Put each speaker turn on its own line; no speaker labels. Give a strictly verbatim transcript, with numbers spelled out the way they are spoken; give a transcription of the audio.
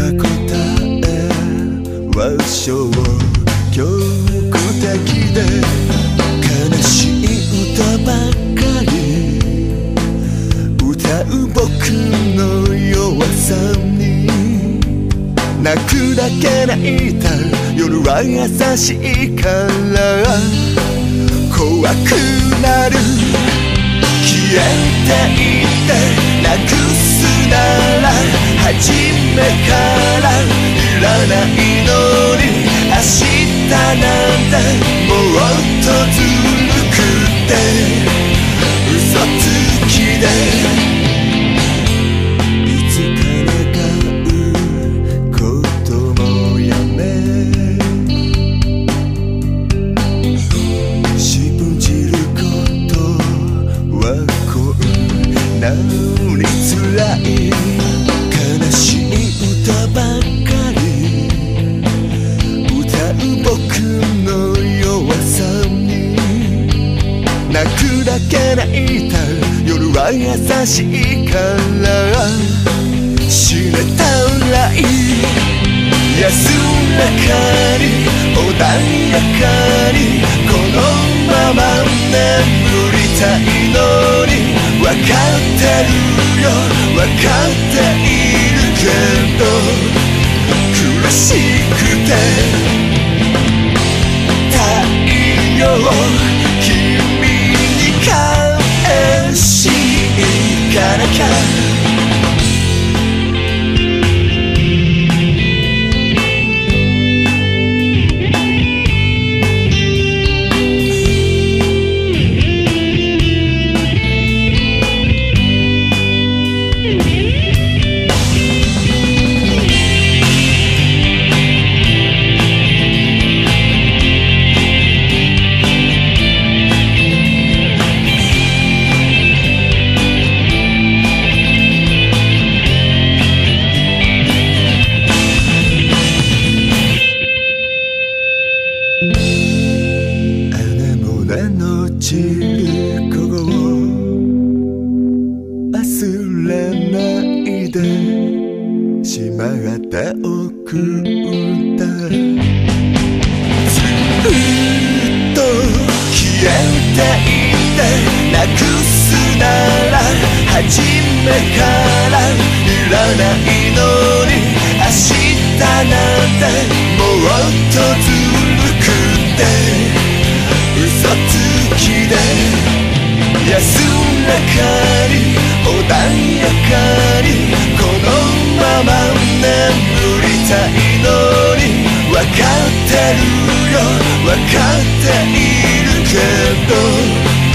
答えは消極的で悲しい歌ばかり歌う僕の弱さに泣くだけ泣いた夜は優しいから怖くなる消えていってなくすなら初めからいらないのに明日なんてもっとずるくて嘘つきでいつか願うこともやめ信じることはこんなに辛い悲しい歌ばかり歌う僕の弱さに泣くだけ泣いた夜は優しいから死ねたらいい安らかに穏やかにこのまま眠りたいのに分かってるよ分かっているけど苦しくて太陽君に返し行かなきゃアネモネの散る午後を忘れないでしまっておくんだずっと消えていってなくすなら初めからいらないのに明日なんてもっとずるくて嘘つきで安らかに穏やかにこのまま眠りたいのに分かってるよ分かっているけど